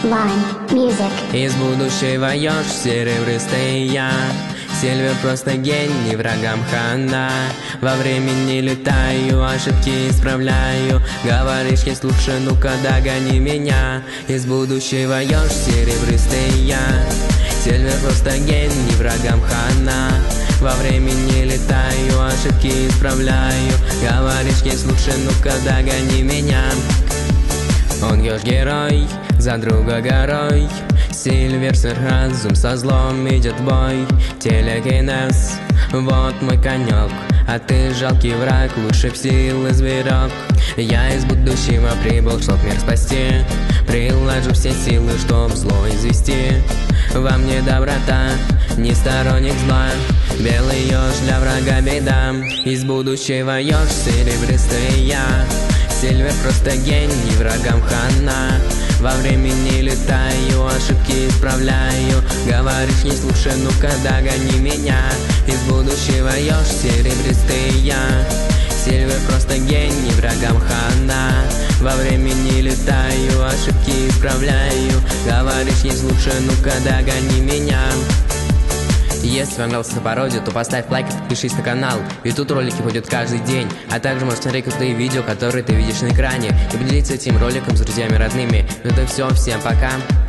Line Music. Из будущего еж серебристый я. Сильвер просто гений, врагам хана. Во времени летаю, ошибки исправляю. Говоришь, есть лучше, ну-ка догони меня. Из будущего еж серебристый я. Сильвер просто гений, врагам хана. Во времени летаю, ошибки исправляю. Говоришь, есть лучше, ну-ка догони меня. Он еж герой, за друга горой. Сильвер разум со злом идет в бой. Телекинез, вот мой конек. А ты жалкий враг, лучше б силы зверек. Я из будущего прибыл, чтоб мир спасти. Приложу все силы, чтоб зло извести. Во мне доброта, не сторонник зла. Белый еж для врага беда. Из будущего еж серебристый я. Сильвер просто гений, врагам хана. Во времени летаю, ошибки исправляю. Говоришь, есть лучше, ну-ка догони меня. Из будущего еж серебристый я. Сильвер просто гений, врагам хана. Во времени летаю, ошибки исправляю. Говоришь, есть лучше, ну-ка догони меня. Если вам нравилась эта пародия, то поставь лайк и подпишись на канал, ведь тут ролики выходят каждый день. А также можешь смотреть крутые видео, которые ты видишь на экране, и поделиться этим роликом с друзьями родными. Ну это все, всем пока.